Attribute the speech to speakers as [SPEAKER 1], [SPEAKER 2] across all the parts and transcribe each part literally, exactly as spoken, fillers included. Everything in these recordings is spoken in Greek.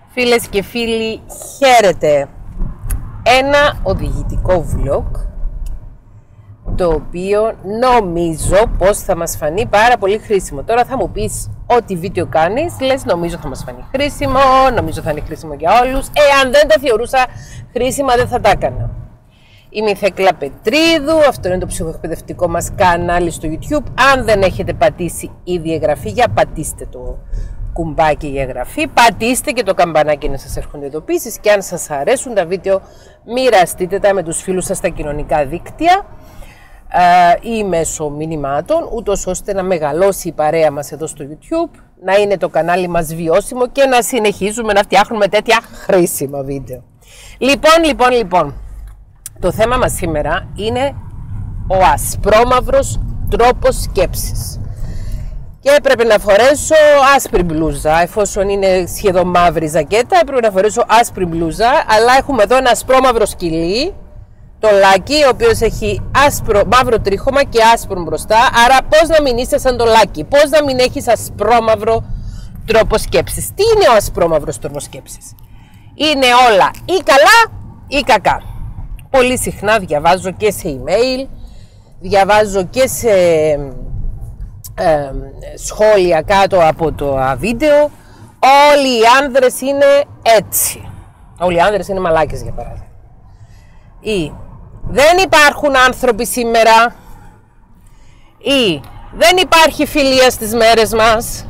[SPEAKER 1] Φίλες και φίλοι, χαίρετε! Ένα οδηγητικό vlog, το οποίο νομίζω πως θα μας φανεί πάρα πολύ χρήσιμο. Τώρα θα μου πεις ό,τι βίντεο κάνεις, λες νομίζω θα μας φανεί χρήσιμο, νομίζω θα είναι χρήσιμο για όλους. Εάν δεν τα θεωρούσα χρήσιμα δεν θα τα έκανα. Είμαι η Θέκλα Πετρίδου, αυτό είναι το ψυχοεκπαιδευτικό μας κανάλι στο YouTube. Αν δεν έχετε πατήσει ήδη εγγραφή, για πατήστε το κουμπάκι για εγγραφή, πατήστε και το καμπανάκι να σας έρχονται ειδοποιήσεις και αν σας αρέσουν τα βίντεο μοιραστείτε τα με τους φίλους σας στα κοινωνικά δίκτυα ε, ή μέσω μηνυμάτων, ούτως ώστε να μεγαλώσει η παρέα μας εδώ στο YouTube, να είναι το κανάλι μας βιώσιμο και να συνεχίζουμε να φτιάχνουμε τέτοια χρήσιμα βίντεο. Λοιπόν, λοιπόν, λοιπόν, το θέμα μας σήμερα είναι ο ασπρόμαυρος τρόπος σκέψης. Και έπρεπε να φορέσω άσπρη μπλούζα, εφόσον είναι σχεδόν μαύρη ζακέτα, έπρεπε να φορέσω άσπρη μπλούζα, αλλά έχουμε εδώ ένα ασπρόμαυρο σκυλί, το Λάκι, ο οποίος έχει άσπρο, μαύρο τρίχωμα και άσπρο μπροστά, άρα πώς να μην είσαι σαν το Λάκι, πώς να μην έχεις ασπρόμαυρο τρόπο σκέψης. Τι είναι ο ασπρόμαυρος τρόπος σκέψης? Είναι όλα ή καλά ή κακά. Πολύ συχνά διαβάζω και σε email, διαβάζω και σε Ε, σχόλια κάτω από το βίντεο. Όλοι οι άνδρες είναι έτσι. Όλοι οι άνδρες είναι μαλάκες, για παράδειγμα. Ή δεν υπάρχουν άνθρωποι σήμερα. Ή δεν υπάρχει φιλία στις μέρες μας.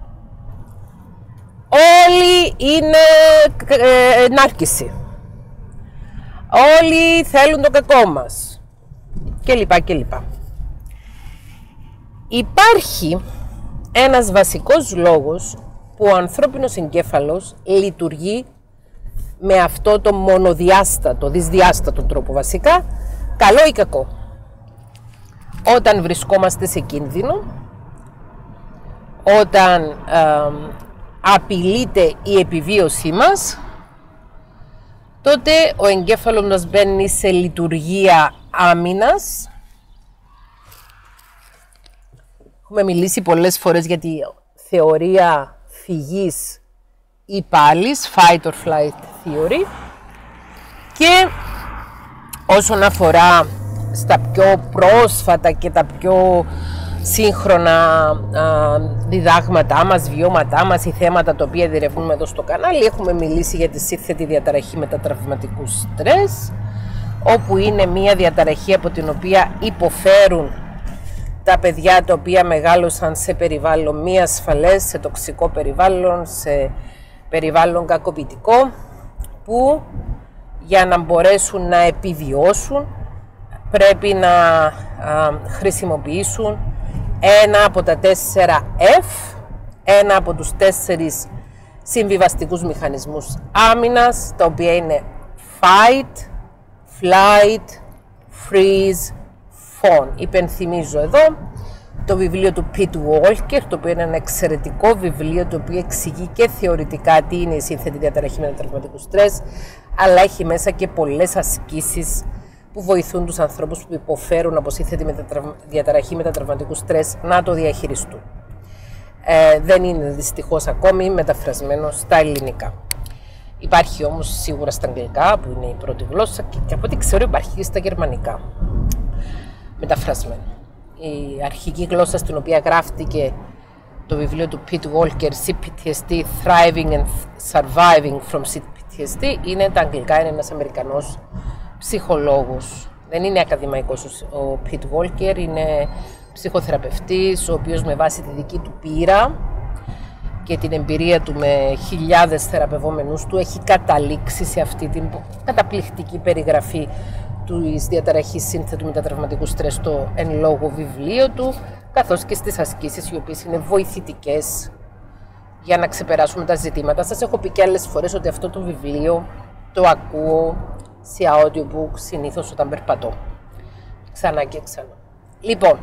[SPEAKER 1] Όλοι είναι ε, νάρκισοι. Όλοι θέλουν το κακό μας. Και λοιπά και λοιπά. Υπάρχει ένας βασικός λόγος που ο ανθρώπινος εγκέφαλος λειτουργεί με αυτό το μονοδιάστατο, δυσδιάστατο τρόπο βασικά, καλό ή κακό. Όταν βρισκόμαστε σε κίνδυνο, όταν ε, απειλείται η επιβίωσή μας, τότε ο εγκέφαλος μας μπαίνει σε λειτουργία άμυνας. Έχουμε μιλήσει πολλές φορές για τη θεωρία φυγής ή πάλης, fight or flight theory, και όσον αφορά στα πιο πρόσφατα και τα πιο σύγχρονα α, διδάγματά μας, βιώματά μας ή θέματα τα οποία διερευνούμε εδώ στο κανάλι, έχουμε μιλήσει για τη σύνθετη διαταραχή μετατραυματικού στρες, όπου είναι μια διαταραχή από την οποία υποφέρουν τα παιδιά τα οποία μεγάλωσαν σε περιβάλλον μη ασφαλές, σε τοξικό περιβάλλον, σε περιβάλλον κακοποιητικό, που για να μπορέσουν να επιβιώσουν πρέπει να α, χρησιμοποιήσουν ένα από τα τέσσερα F, ένα από τους τέσσερις συμβιβαστικούς μηχανισμούς άμυνας, τα οποία είναι fight, flight, freeze, phone. Υπενθυμίζω εδώ το βιβλίο του Pete Walker, το οποίο είναι ένα εξαιρετικό βιβλίο, το οποίο εξηγεί και θεωρητικά τι είναι η σύνθετη διαταραχή μετατραυματικού στρες, αλλά έχει μέσα και πολλές ασκήσεις που βοηθούν τους ανθρώπους που υποφέρουν από σύνθετη μετατραυ... διαταραχή μετατραυματικού στρες να το διαχειριστούν. Ε, δεν είναι δυστυχώς ακόμη μεταφρασμένο στα ελληνικά. Υπάρχει όμως σίγουρα στα αγγλικά, που είναι η πρώτη γλώσσα, και από ό,τι ξέρω υπάρχει και στα γερμανικά μεταφρασμένο. Η αρχική γλώσσα στην οποία γράφτηκε το βιβλίο του Pete Walker, σι πι τι ες τι, Thriving and Surviving from σι πι τι ες τι, είναι τα αγγλικά, είναι ένας Αμερικανός ψυχολόγος. Δεν είναι ακαδημαϊκός ο Pete Walker, είναι ψυχοθεραπευτής, ο οποίος με βάση τη δική του πείρα και την εμπειρία του με χιλιάδες θεραπευόμενους του έχει καταλήξει σε αυτή την καταπληκτική περιγραφή της διαταραχής σύνθετου μετατραυματικού στρες στο εν λόγω βιβλίο του, καθώς και στις ασκήσεις, οι οποίες είναι βοηθητικές για να ξεπεράσουμε τα ζητήματα. Σας έχω πει και άλλες φορές ότι αυτό το βιβλίο το ακούω σε audiobook συνήθως όταν περπατώ. Ξανά και ξανά. Λοιπόν,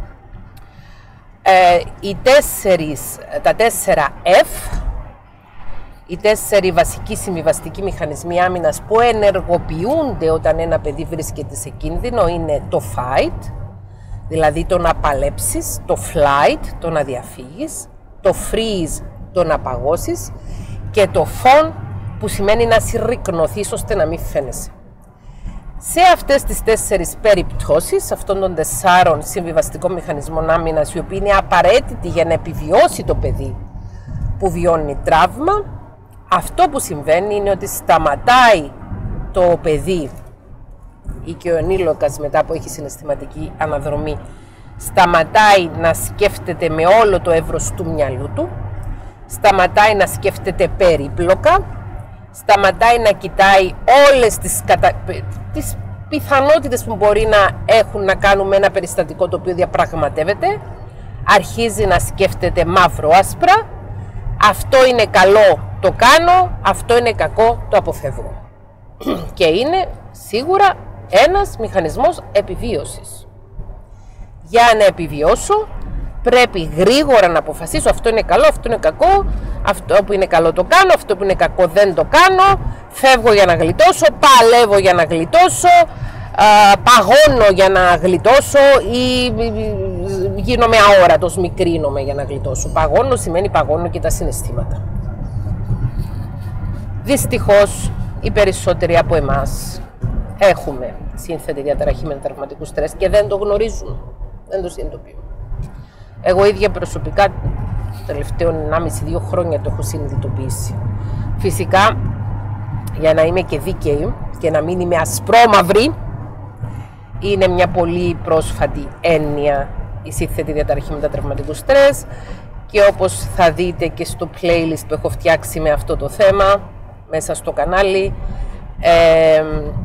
[SPEAKER 1] ε, οι τέσσερις, τα τέσσερα F, οι τέσσερι βασικοί συμβιβαστικοί μηχανισμοί άμυνας που ενεργοποιούνται όταν ένα παιδί βρίσκεται σε κίνδυνο είναι το fight, δηλαδή το να παλέψεις, το flight, το να διαφύγεις, το freeze, το να παγώσεις, και το phone, που σημαίνει να συρρυκνωθείς ώστε να μην φαίνεσαι. Σε αυτές τις τέσσερις περιπτώσεις, αυτών των τεσσάρων συμβιβαστικών μηχανισμών άμυνας, οι οποίοι είναι απαραίτητοι για να επιβιώσει το παιδί που βιώνει τραύμα, αυτό που συμβαίνει είναι ότι σταματάει το παιδί ή και ο ενήλικας μετά που έχει συναισθηματική αναδρομή, σταματάει να σκέφτεται με όλο το εύρος του μυαλού του, σταματάει να σκέφτεται περίπλοκα, σταματάει να κοιτάει όλες τις, κατα... τις πιθανότητες που μπορεί να έχουν να κάνουν με ένα περιστατικό το οποίο διαπραγματεύεται, αρχίζει να σκέφτεται μαύρο-άσπρα, αυτό είναι καλό, το κάνω, αυτό είναι κακό, το αποφεύγω. Και είναι σίγουρα ένας μηχανισμός επιβίωσης. Για να επιβιώσω πρέπει γρήγορα να αποφασίσω αυτό είναι καλό, αυτό είναι κακό, αυτό που είναι καλό το κάνω, αυτό που είναι κακό δεν το κάνω, φεύγω για να γλιτώσω, παλεύω για να γλιτώσω, παγώνω για να γλιτώσω ή γίνομαι αόρατος, μικρύνομαι για να γλιτώσω. Παγώνω σημαίνει παγώνω και τα συναισθήματα. Δυστυχώς οι περισσότεροι από εμάς έχουμε σύνθετη διαταραχή μετατραυματικού στρες και δεν το γνωρίζουμε, δεν το συνειδητοποιούμε. Εγώ ίδια προσωπικά τελευταίο ενάμιση με δύο χρόνια το έχω συνειδητοποιήσει. Φυσικά, για να είμαι και δίκαιη και να μην είμαι ασπρόμαυρη, είναι μια πολύ πρόσφατη έννοια η σύνθετη διαταραχή μετατραυματικού στρες και όπως θα δείτε και στο playlist που έχω φτιάξει με αυτό το θέμα μέσα στο κανάλι, ε,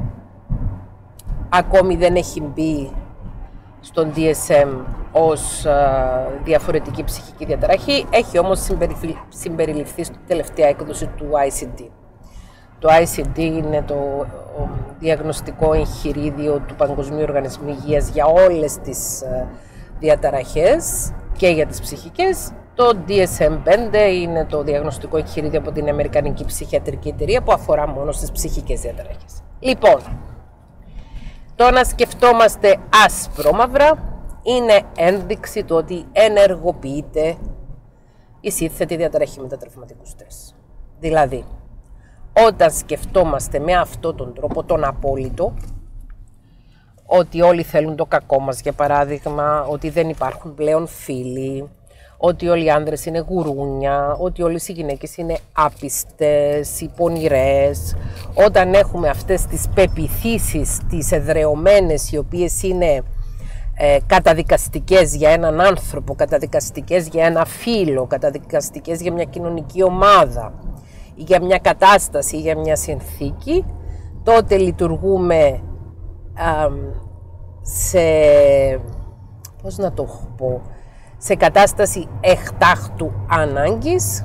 [SPEAKER 1] ακόμη δεν έχει μπει στον ντι ες εμ ως α, διαφορετική ψυχική διαταραχή, έχει όμως συμπεριληφθεί στην τελευταία έκδοση του άι σι ντι. Το άι σι ντι είναι το ο, διαγνωστικό εγχειρίδιο του Παγκοσμίου Οργανισμού Υγείας για όλες τις α, διαταραχές και για τις ψυχικές. Το ντι ες εμ πέντε είναι το διαγνωστικό εγχειρίδιο από την Αμερικανική Ψυχιατρική Εταιρεία που αφορά μόνο στις ψυχικές διαταραχές. Λοιπόν, το να σκεφτόμαστε άσπρο-μαύρα είναι ένδειξη του ότι ενεργοποιείται η σύνθετη διαταραχή μετατραυματικού στρες. Δηλαδή, όταν σκεφτόμαστε με αυτόν τον τρόπο, τον απόλυτο, ότι όλοι θέλουν το κακό μας, για παράδειγμα, ότι δεν υπάρχουν πλέον φίλοι, ότι όλοι οι άνδρες είναι γουρούνια, ότι όλες οι γυναίκες είναι άπιστες, υπονηρές, όταν έχουμε αυτές τις πεποιθήσεις, τις εδρεωμένες, οι οποίες είναι ε, καταδικαστικές για έναν άνθρωπο, καταδικαστικές για ένα φύλο, καταδικαστικές για μια κοινωνική ομάδα ή για μια κατάσταση ή για μια συνθήκη, τότε λειτουργούμε α, σε, πώς να το πω, σε κατάσταση εκτάκτου ανάγκης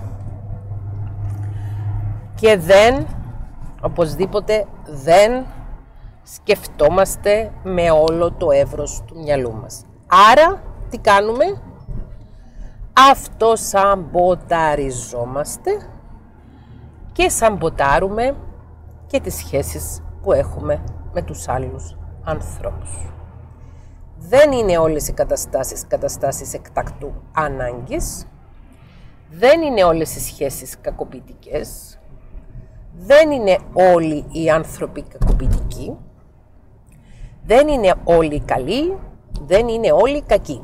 [SPEAKER 1] και δεν, οπωσδήποτε δεν σκεφτόμαστε με όλο το εύρος του μυαλού μας. Άρα, τι κάνουμε? Αυτοσαμποταριζόμαστε και σαμποτάρουμε και τις σχέσεις που έχουμε με τους άλλους ανθρώπους. Δεν είναι όλες οι καταστάσεις καταστάσεις εκτακτού ανάγκης, δεν είναι όλες οι σχέσεις κακοποιητικές, δεν είναι όλοι οι άνθρωποι κακοποιητικοί, δεν είναι όλοι καλοί, δεν είναι όλοι κακοί.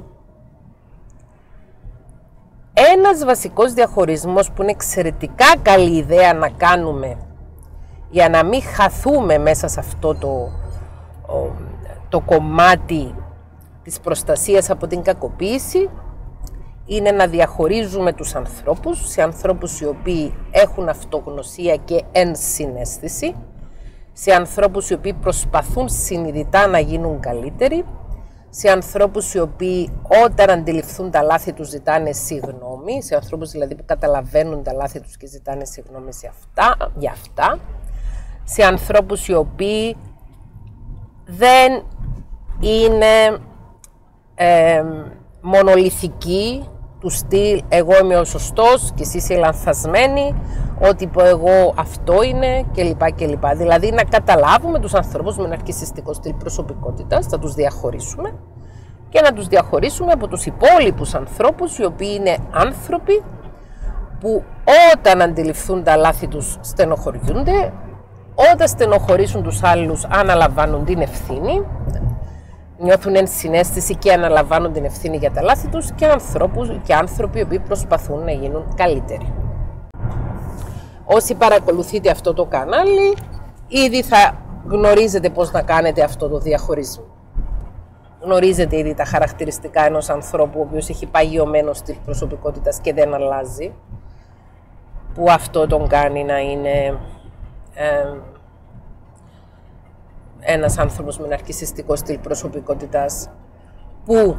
[SPEAKER 1] Ένας βασικός διαχωρισμός που είναι εξαιρετικά καλή ιδέα να κάνουμε για να μην χαθούμε μέσα σε αυτό το, το κομμάτι της προστασίας από την κακοποίηση είναι να διαχωρίζουμε τους ανθρώπους σε ανθρώπους οι οποίοι έχουν αυτογνωσία και ενσυναίσθηση, σε ανθρώπους οι οποίοι προσπαθούν συνειδητά να γίνουν καλύτεροι, σε ανθρώπους οι οποίοι όταν αντιληφθούν τα λάθη τους ζητάνε συγγνώμη, σε ανθρώπους δηλαδή που καταλαβαίνουν τα λάθη τους και ζητάνε συγγνώμη σε αυτά, για αυτά, σε ανθρώπους οι οποίοι δεν είναι ε, μονολυθικοί, του στυλ εγώ είμαι ο σωστός και εσύ είσαι λανθασμένη, ό,τι πω εγώ αυτό είναι κλπ. κλπ. Δηλαδή να καταλάβουμε τους ανθρώπους με ένα ναρκισσιστικό στυλ προσωπικότητας, θα τους διαχωρίσουμε και να τους διαχωρίσουμε από τους υπόλοιπους ανθρώπους οι οποίοι είναι άνθρωποι που Όταν αντιληφθούν τα λάθη τους, στενοχωριούνται. Όταν στενοχωρήσουν τους άλλους, αναλαμβάνουν την ευθύνη. Νιώθουν ενσυναίσθηση και αναλαμβάνουν την ευθύνη για τα λάθη τους και, ανθρώπους, και άνθρωποι οι οποίοι προσπαθούν να γίνουν καλύτεροι. Όσοι παρακολουθείτε αυτό το κανάλι, ήδη θα γνωρίζετε πώς να κάνετε αυτό το διαχωρισμό. Γνωρίζετε ήδη τα χαρακτηριστικά ενός ανθρώπου ο οποίος έχει παγιωμένο στυλ προσωπικότητας και δεν αλλάζει, που αυτό τον κάνει να είναι ε, ένας άνθρωπος με ναρκισσιστικό στυλ προσωπικότητας, που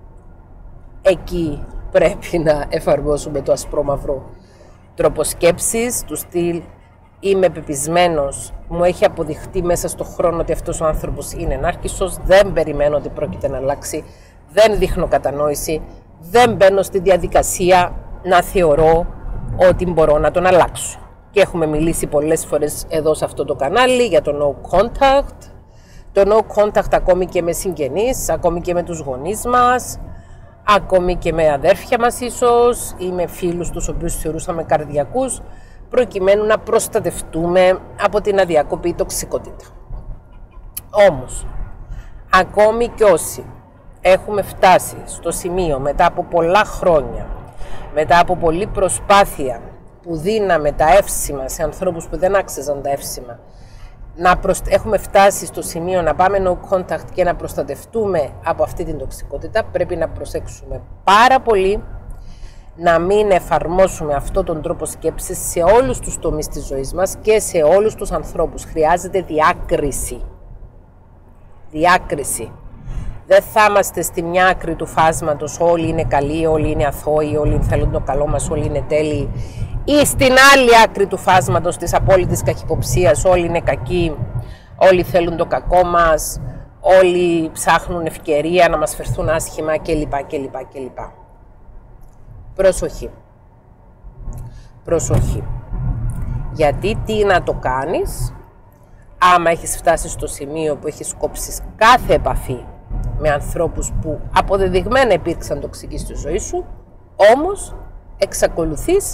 [SPEAKER 1] εκεί πρέπει να εφαρμόσουμε το ασπρόμαυρο τρόπο σκέψης, του στυλ είμαι πεπισμένος, μου έχει αποδειχτεί μέσα στον χρόνο ότι αυτός ο άνθρωπος είναι νάρκισσος, δεν περιμένω ότι πρόκειται να αλλάξει, δεν δείχνω κατανόηση, δεν μπαίνω στη διαδικασία να θεωρώ ότι μπορώ να τον αλλάξω. Και έχουμε μιλήσει πολλές φορές εδώ σε αυτό το κανάλι για το no contact, το no contact ακόμη και με συγγενείς, ακόμη και με τους γονείς μας, ακόμη και με αδέρφια μας ίσως ή με φίλους τους οποίους θεωρούσαμε καρδιακούς, προκειμένου να προστατευτούμε από την αδιακοπή τοξικότητα. Όμως, ακόμη και όσοι έχουμε φτάσει στο σημείο μετά από πολλά χρόνια, μετά από πολλή προσπάθεια που δίναμε τα εύσημα σε ανθρώπους που δεν άξιζαν τα εύσημα, να προσ... έχουμε φτάσει στο σημείο να πάμε no contact και να προστατευτούμε από αυτή την τοξικότητα, πρέπει να προσέξουμε πάρα πολύ να μην εφαρμόσουμε αυτόν τον τρόπο σκέψης σε όλους τους τομείς της ζωής μας και σε όλους τους ανθρώπους. Χρειάζεται διάκριση. Διάκριση. Δεν θα είμαστε στη μια άκρη του φάσματος, όλοι είναι καλοί, όλοι είναι αθώοι, όλοι θέλουν το καλό μας, όλοι είναι τέλειοι, ή στην άλλη άκρη του φάσματος της απόλυτης καχυποψίας, όλοι είναι κακοί, όλοι θέλουν το κακό μας, όλοι ψάχνουν ευκαιρία να μας φερθούν άσχημα κλπ. κλπ, κλπ. Προσοχή. Προσοχή. Γιατί τι να το κάνεις, άμα έχεις φτάσει στο σημείο που έχεις κόψεις κάθε επαφή με ανθρώπους που αποδεδειγμένα υπήρξαν τοξικοί στη ζωή σου, όμως εξακολουθείς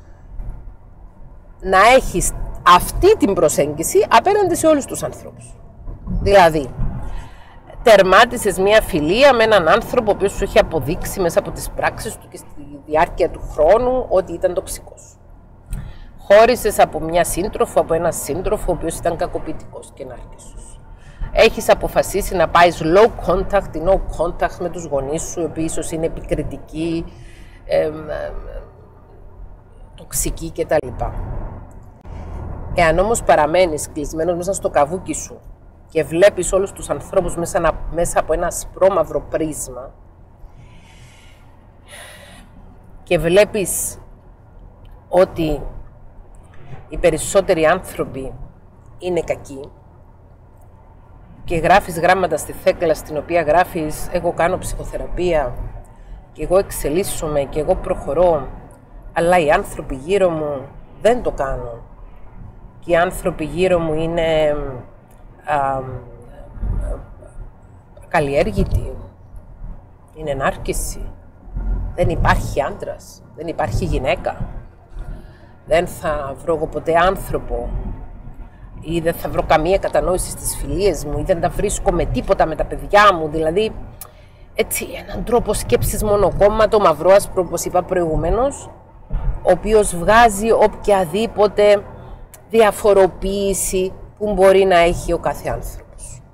[SPEAKER 1] να έχεις αυτή την προσέγγιση απέναντι σε όλους τους ανθρώπους. Δηλαδή, τερμάτισες μια φιλία με έναν άνθρωπο ο οποίος σου έχει αποδείξει μέσα από τις πράξεις του και στη διάρκεια του χρόνου ότι ήταν τοξικός. Χώρισες από μια σύντροφο, από έναν σύντροφο ο οποίος ήταν κακοποιητικός και νάρκισσος. Έχεις αποφασίσει να πάεις low contact ή no contact με τους γονείς σου, οι οποίοι ίσως είναι επικριτικοί, ε, ε, τοξικοί κτλ. Εάν όμως παραμένεις κλεισμένος μέσα στο καβούκι σου και βλέπεις όλους τους ανθρώπους μέσα, μέσα από ένα ασπρόμαυρο πρίσμα και βλέπεις ότι οι περισσότεροι άνθρωποι είναι κακοί και γράφεις γράμματα στη θέκλα στην οποία γράφεις εγώ κάνω ψυχοθεραπεία και εγώ εξελίσσομαι και εγώ προχωρώ, αλλά οι άνθρωποι γύρω μου δεν το κάνουν και οι άνθρωποι γύρω μου είναι α, α, καλλιέργητοι, είναι νάρκισσοι, δεν υπάρχει άντρας, δεν υπάρχει γυναίκα, δεν θα βρω εγώ ποτέ άνθρωπο ή δεν θα βρω καμία κατανόηση στις φιλίες μου ή δεν τα βρίσκω με τίποτα με τα παιδιά μου, δηλαδή έτσι έναν τρόπο σκέψης μονοκόμματο, μαυρό άσπρο όπως είπα προηγουμένως, ο οποίος βγάζει οποιαδήποτε διαφοροποίηση που μπορεί να έχει ο κάθε άνθρωπος.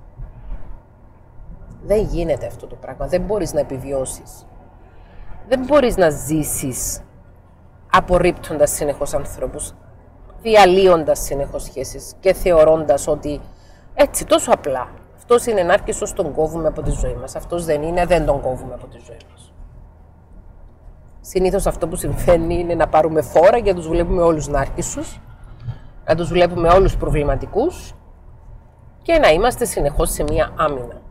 [SPEAKER 1] Δεν γίνεται αυτό το πράγμα, δεν μπορείς να επιβιώσεις. Δεν μπορείς να ζήσεις απορρίπτοντας συνεχώς ανθρώπους, διαλύοντας συνεχώς σχέσεις και θεωρώντας ότι έτσι τόσο απλά αυτός είναι νάρκισσος, τον κόβουμε από τη ζωή μας, αυτός δεν είναι, δεν τον κόβουμε από τη ζωή μας. Συνήθως αυτό που συμβαίνει είναι να πάρουμε φόρα και να τους βλέπουμε όλους νάρκισσους, να τους βλέπουμε όλους προβληματικούς και να είμαστε συνεχώς σε μία άμυνα.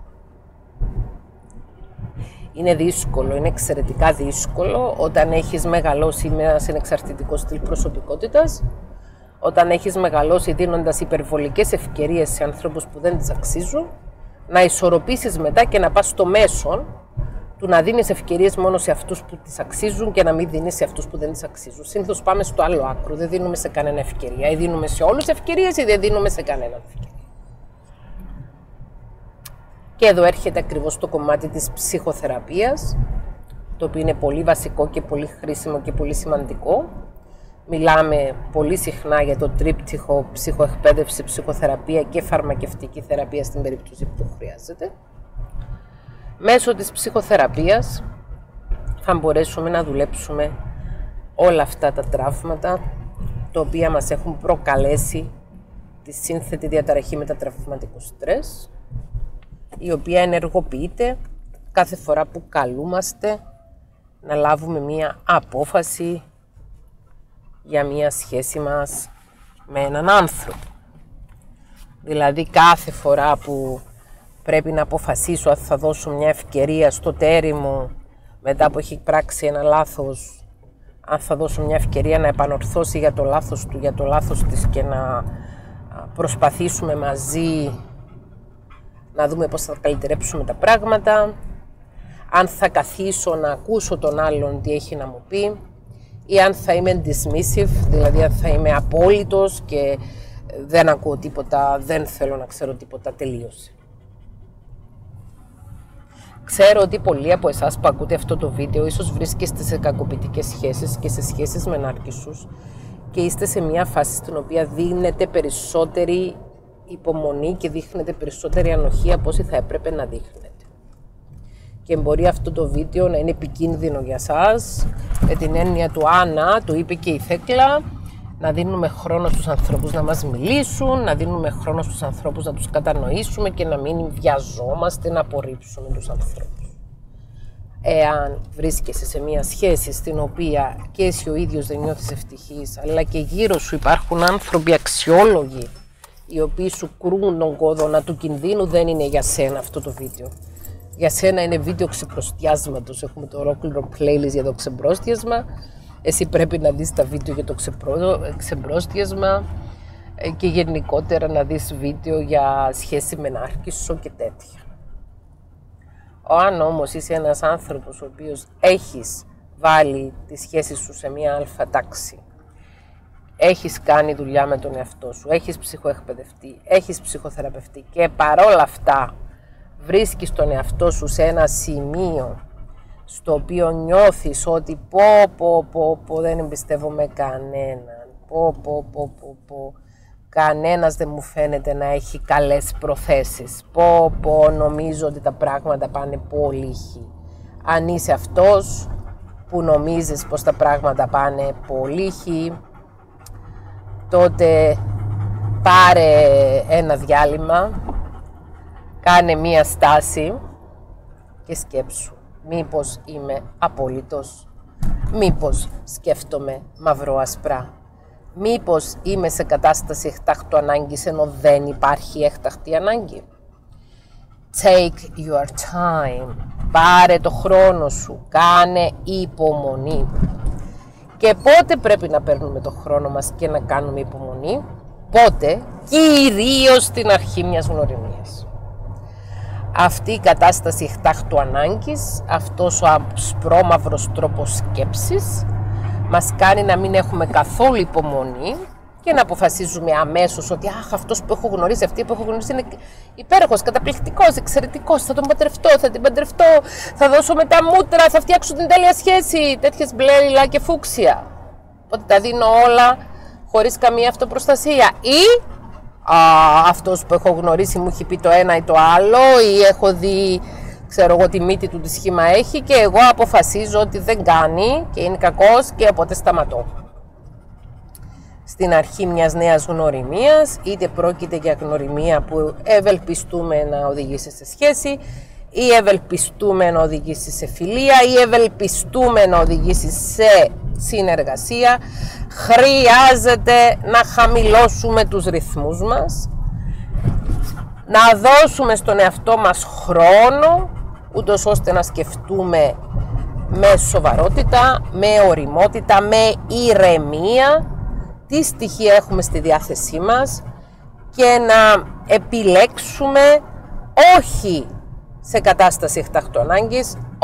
[SPEAKER 1] Είναι δύσκολο, είναι εξαιρετικά δύσκολο όταν έχεις μεγαλώσει με ένα συνεξαρτητικό στυλ προσωπικότητας, όταν έχεις μεγαλώσει δίνοντας υπερβολικές ευκαιρίες σε ανθρώπους που δεν τις αξίζουν, να ισορροπήσεις μετά και να πας στο μέσον του να δίνεις ευκαιρίες μόνο σε αυτούς που τις αξίζουν και να μην δίνεις σε αυτούς που δεν τις αξίζουν. Συνήθως πάμε στο άλλο άκρο, δεν δίνουμε σε κανένα ευκαιρία. Ή δίνουμε σε όλους ευκαιρίες ή δεν δίνουμε σε κανέναν ευκαιρία. Και εδώ έρχεται ακριβώς το κομμάτι της ψυχοθεραπείας, το οποίο είναι πολύ βασικό και πολύ χρήσιμο και πολύ σημαντικό. Μιλάμε πολύ συχνά για το τρίπτυχο ψυχοεκπαίδευση, ψυχοθεραπεία και φαρμακευτική θεραπεία στην περίπτωση που το χρειάζεται. Μέσω της ψυχοθεραπείας θα μπορέσουμε να δουλέψουμε όλα αυτά τα τραύματα τα οποία μας έχουν προκαλέσει τη σύνθετη διαταραχή μετατραυματικού στρες, η οποία ενεργοποιείται κάθε φορά που καλούμαστε να λάβουμε μία απόφαση για μία σχέση μας με έναν άνθρωπο. Δηλαδή κάθε φορά που πρέπει να αποφασίσω αν θα δώσω μια ευκαιρία στο τέρι μου μετά που έχει πράξει ένα λάθος, αν θα δώσω μια ευκαιρία να επανορθώσει για το λάθος του, για το λάθος της και να προσπαθήσουμε μαζί να δούμε πώς θα καλυτερέψουμε τα πράγματα, αν θα καθίσω να ακούσω τον άλλον τι έχει να μου πει ή αν θα είμαι dismissive, δηλαδή αν θα είμαι απόλυτος και δεν ακούω τίποτα, δεν θέλω να ξέρω τίποτα, τελείωσε. Ξέρω ότι πολλοί από εσάς που ακούτε αυτό το βίντεο ίσως βρίσκεστε σε κακοποιητικές σχέσεις και σε σχέσεις με νάρκισσους και είστε σε μια φάση στην οποία δίνετε περισσότερη υπομονή και δείχνετε περισσότερη ανοχή από όσοι θα έπρεπε να δείχνετε. Και μπορεί αυτό το βίντεο να είναι επικίνδυνο για σας, με την έννοια του «Άνα», το είπε και η Θέκλα, να δίνουμε χρόνο στους ανθρώπους να μας μιλήσουν, να δίνουμε χρόνο στους ανθρώπους να τους κατανοήσουμε και να μην βιαζόμαστε να απορρίψουμε τους ανθρώπους. Εάν βρίσκεσαι σε μια σχέση στην οποία και εσύ ο ίδιος δεν νιώθεις ευτυχής, αλλά και γύρω σου υπάρχουν άνθρωποι αξιόλογοι, οι οποίοι σου κρούν τον κόδωνα του κινδύνου, δεν είναι για σένα αυτό το βίντεο. Για σένα είναι βίντεο ξεπροστιάσματος. Έχουμε το ολόκληρο playlist για το ξεμπρόστιασμα. Εσύ πρέπει να δεις τα βίντεο για το ξεμπρόστιασμα και γενικότερα να δεις βίντεο για σχέση με νάρκισσο και τέτοια. Αν όμως είσαι ένας άνθρωπος ο οποίος έχεις βάλει τη σχέση σου σε μια αλφα τάξη, έχεις κάνει δουλειά με τον εαυτό σου, έχεις ψυχοεκπαιδευτεί, έχεις ψυχοθεραπευτεί και παρόλα αυτά βρίσκεις τον εαυτό σου σε ένα σημείο στο οποίο νιώθεις ότι πω πω πω πω δεν εμπιστεύομαι κανέναν, πω πω πω πω πω κανένας δεν μου φαίνεται να έχει καλές προθέσεις, πω πω νομίζω ότι τα πράγματα πάνε πολύ χι. Αν είσαι αυτός που νομίζεις πως τα πράγματα πάνε πολύ χι, τότε πάρε ένα διάλειμμα, κάνε μία στάση και σκέψου. Μήπως είμαι απόλυτος, μήπως σκέφτομαι μαύρο-ασπρά, μήπως είμαι σε κατάσταση εκτάκτου ανάγκης ενώ δεν υπάρχει έκτακτη ανάγκη. Take your time, πάρε το χρόνο σου, κάνε υπομονή. Και πότε πρέπει να παίρνουμε το χρόνο μας και να κάνουμε υπομονή? Πότε? Κυρίως στην αρχή μιας γνωριμίας. Αυτή η κατάσταση εκτάκτου ανάγκης, αυτός ο ασπρόμαυρος τρόπος σκέψης μας κάνει να μην έχουμε καθόλου υπομονή και να αποφασίζουμε αμέσως ότι αχ, αυτός που έχω γνωρίσει, αυτή που έχω γνωρίσει είναι υπέροχος, καταπληκτικός, εξαιρετικός, θα τον παντρευτώ, θα την παντρευτώ, θα δώσω με τα μούτρα, θα φτιάξω την τέλεια σχέση, τέτοιες μπλε, λιλά και φούξια. Ότι τα δίνω όλα χωρίς καμία αυτοπροστασία. Ή α, αυτός που έχω γνωρίσει μου έχει πει το ένα ή το άλλο, ή έχω δει, ξέρω εγώ, τη μύτη του τι σχήμα έχει και εγώ αποφασίζω ότι δεν κάνει και είναι κακός και οπότε σταματώ. Στην αρχή μιας νέας γνωριμίας, είτε πρόκειται για γνωριμία που ευελπιστούμε να οδηγήσει σε σχέση, ή ευελπιστούμε να οδηγήσει σε φιλία, ή ευελπιστούμε να οδηγήσει σε συνεργασία, χρειάζεται να χαμηλώσουμε τους ρυθμούς μας, να δώσουμε στον εαυτό μας χρόνο, ούτως ώστε να σκεφτούμε με σοβαρότητα, με ωριμότητα, με ηρεμία, τι στοιχεία έχουμε στη διάθεσή μας και να επιλέξουμε όχι σε κατάσταση εκτάκτου ανάγκης,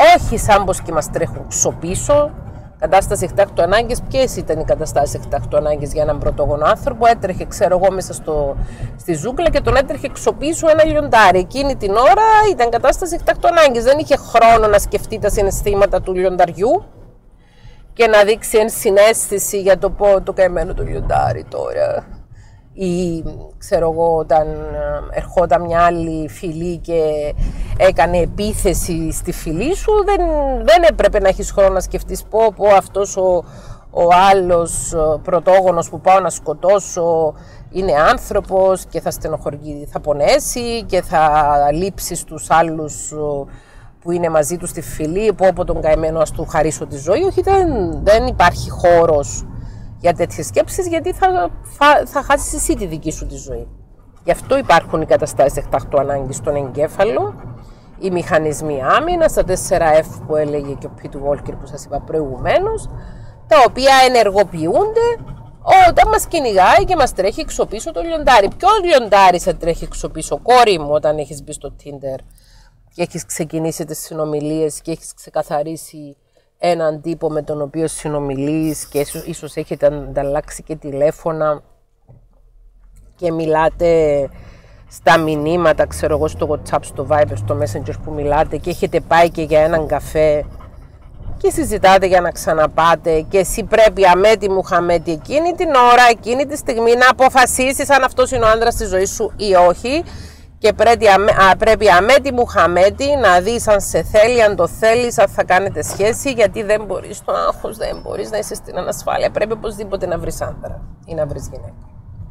[SPEAKER 1] όχι σαν πως και μας τρέχουν ξοπίσω. Κατάσταση εκτάκτου ανάγκης, ποιες ήταν οι καταστάσεις εκτάκτου ανάγκης για έναν πρωτόγονο άνθρωπο? Έτρεχε, ξέρω εγώ, μέσα στο, στη ζούγκλα και τον έτρεχε ξοπίσω ένα λιοντάρι. Εκείνη την ώρα ήταν κατάσταση εκτάκτου ανάγκης. Δεν είχε χρόνο να σκεφτεί τα συναισθήματα του λιονταριού και να δείξει ενσυναίσθηση για το πω το καημένο το λιοντάρι τώρα. Ή ξέρω εγώ, όταν ερχόταν μια άλλη φυλή και έκανε επίθεση στη φυλή σου, δεν, δεν έπρεπε να έχεις χρόνο να σκεφτείς πω πω αυτός ο, ο άλλος πρωτόγονος που πάω να σκοτώσω είναι άνθρωπος και θα στενοχωρεί, θα πονέσει και θα λείψει στους άλλους που είναι μαζί του στη φυλή, πω πω τον καημένο ας του χαρίσω τη ζωή. Όχι, δεν, δεν υπάρχει χώρος για τέτοιες σκέψεις, γιατί θα, θα, θα χάσεις εσύ τη δική σου τη ζωή. Γι' αυτό υπάρχουν οι καταστάσεις εκτάκτου ανάγκης στον εγκέφαλο, οι μηχανισμοί άμυνας, τα τέσσερα εφ που έλεγε και ο Πιτ Walker που σας είπα προηγουμένως, τα οποία ενεργοποιούνται όταν μας κυνηγάει και μας τρέχει εξωπίσω το λιοντάρι. Ποιο λιοντάρι σε τρέχει εξωπίσω, κόρη μου, όταν έχεις μπει στο Tinder και έχεις ξεκινήσει τις συνομιλίες και έχεις ξεκαθαρίσει έναν τύπο με τον οποίο συνομιλείς και ίσως, ίσως έχετε ανταλλάξει και τηλέφωνα και μιλάτε στα μηνύματα, ξέρω εγώ, στο WhatsApp, στο Viber, στο Messenger που μιλάτε και έχετε πάει και για έναν καφέ και συζητάτε για να ξαναπάτε και εσύ πρέπει αμέτη μου χαμέτη εκείνη την ώρα, εκείνη τη στιγμή να αποφασίσεις αν αυτός είναι ο άντρας της ζωής σου ή όχι. Και πρέπει, πρέπει αμέτη μου χαμέτη να δεις αν σε θέλει, αν το θέλεις, αν θα κάνετε σχέση, γιατί δεν μπορείς το άγχος, δεν μπορείς να είσαι στην ανασφάλεια. Πρέπει οπωσδήποτε να βρεις άντρα ή να βρεις γυναίκα.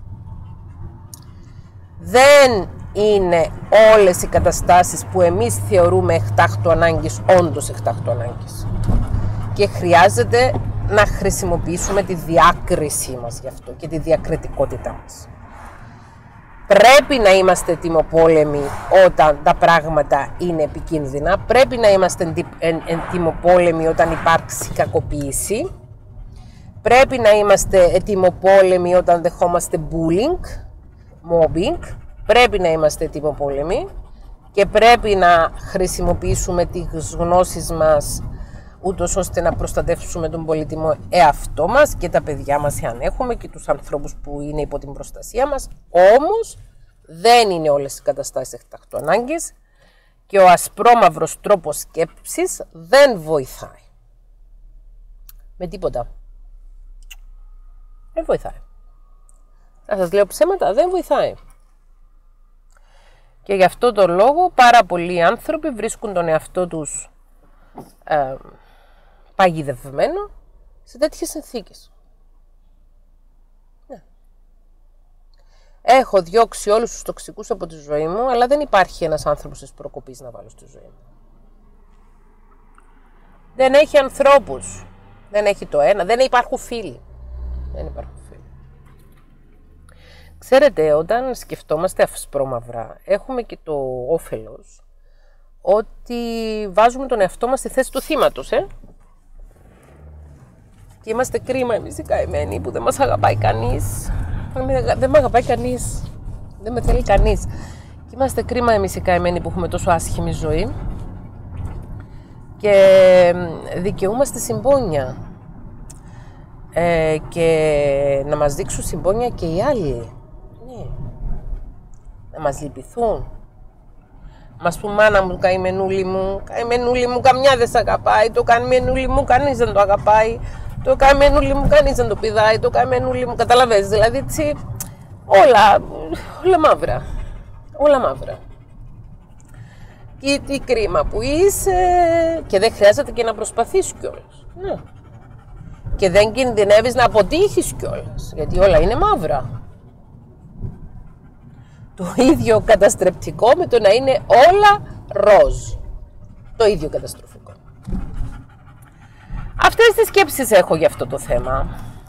[SPEAKER 1] Δεν είναι όλες οι καταστάσεις που εμείς θεωρούμε εκτάκτου ανάγκης, όντως εκτάκτου ανάγκης. Και χρειάζεται να χρησιμοποιήσουμε τη διάκρισή μας γι' αυτό και τη διακριτικότητά μας. Πρέπει να είμαστε ετοιμοπόλεμοι όταν τα πράγματα είναι επικίνδυνα. Πρέπει να είμαστε ετοιμοπόλεμοι όταν υπάρξει κακοποίηση. Πρέπει να είμαστε ετοιμοπόλεμοι όταν δεχόμαστε bullying, mobbing. Πρέπει να είμαστε ετοιμοπόλεμοι και πρέπει να χρησιμοποιήσουμε τις γνώσεις μας ούτως ώστε να προστατεύσουμε τον πολύτιμο εαυτό μας και τα παιδιά μας εάν έχουμε και τους ανθρώπους που είναι υπό την προστασία μας. Όμως δεν είναι όλες οι καταστάσεις εκτάκτου ανάγκης και ο ασπρόμαυρος τρόπος σκέψης δεν βοηθάει. Με τίποτα. Δεν βοηθάει. Θα σας λέω ψέματα, δεν βοηθάει. Και γι' αυτό το λόγο πάρα πολλοί άνθρωποι βρίσκουν τον εαυτό τους ε, παγιδευμένο σε τέτοιες συνθήκες. Ναι. Έχω διώξει όλους τους τοξικούς από τη ζωή μου, αλλά δεν υπάρχει ένας άνθρωπος της προκοπής να βάλω στη ζωή μου. Δεν έχει ανθρώπους. Δεν έχει το ένα. Δεν υπάρχουν φίλοι. Δεν υπάρχουν φίλοι. Ξέρετε, όταν σκεφτόμαστε ασπρόμαυρα, έχουμε και το όφελος ότι βάζουμε τον εαυτό μας στη θέση του θύματος, ε? Και είμαστε κρίμα εμείς οι καημένοι που δεν μας αγαπάει κανείς. Δεν με αγαπάει κανείς. Δεν με θέλει κανείς. Και είμαστε κρίμα εμείς οι καημένοι που έχουμε τόσο άσχημη ζωή. Και δικαιούμαστε συμπόνια. Ε, και να μας δείξουν συμπόνια και οι άλλοι. Ναι. Να μας λυπηθούν. Μας πούν, μάνα μου, καημενούλη μου, καημενούλη μου, καμιά δεν σ' αγαπάει. Το καημενούλη μου, κανείς δεν το αγαπάει. Το καημενούλη μου, κανείς δεν το πηδάει. Το καημενούλη μου, καταλαβαίνεις, δηλαδή έτσι, όλα, όλα μαύρα. Όλα μαύρα. Και τι κρίμα που είσαι, και δεν χρειάζεται και να προσπαθείς κιόλας. Ναι. Και δεν κινδυνεύεις να αποτύχεις κιόλας, γιατί όλα είναι μαύρα. Το ίδιο καταστρεπτικό με το να είναι όλα ροζ. Το ίδιο καταστροφικό. Αυτές τις σκέψεις έχω για αυτό το θέμα.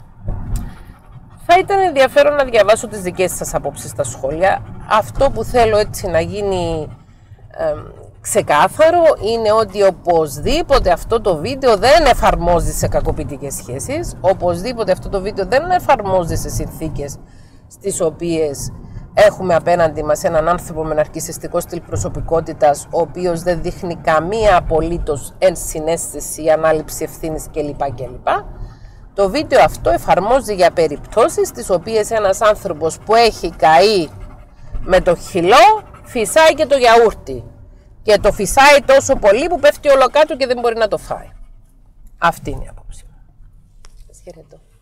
[SPEAKER 1] Θα ήταν ενδιαφέρον να διαβάσω τις δικές σας απόψεις στα σχόλια. Αυτό που θέλω έτσι να γίνει ε, ξεκάθαρο είναι ότι οπωσδήποτε αυτό το βίντεο δεν εφαρμόζει σε κακοποιητικές σχέσεις. Οπωσδήποτε αυτό το βίντεο δεν εφαρμόζει σε συνθήκες στις οποίες έχουμε απέναντι μας έναν άνθρωπο με ναρκισσιστικό στυλ προσωπικότητας, ο οποίος δεν δείχνει καμία απολύτως ενσυναίσθηση ή ανάληψη ευθύνης κλπ. κλπ. Το βίντεο αυτό εφαρμόζει για περιπτώσεις τις οποίες ένας άνθρωπος που έχει καεί με το χυλό φυσάει και το γιαούρτι. Και το φυσάει τόσο πολύ που πέφτει όλο κάτω και δεν μπορεί να το φάει. Αυτή είναι η απόψη μου. Σας χαιρετώ.